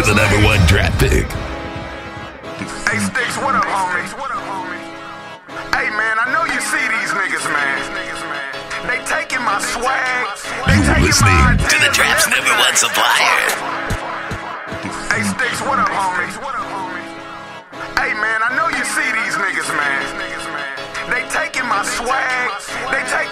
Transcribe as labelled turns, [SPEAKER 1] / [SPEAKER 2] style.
[SPEAKER 1] the #1 draft pick.
[SPEAKER 2] Hey, Sticks, what up, homie? Hey, man, I know you see these niggas, man. They taking my swag. They
[SPEAKER 1] You're
[SPEAKER 2] taking
[SPEAKER 1] listening
[SPEAKER 2] my
[SPEAKER 1] to the Draft's #1 supplier.
[SPEAKER 2] Hey, Sticks, what up, homie? Hey, man, I know you see these niggas, man. They taking my swag. They taking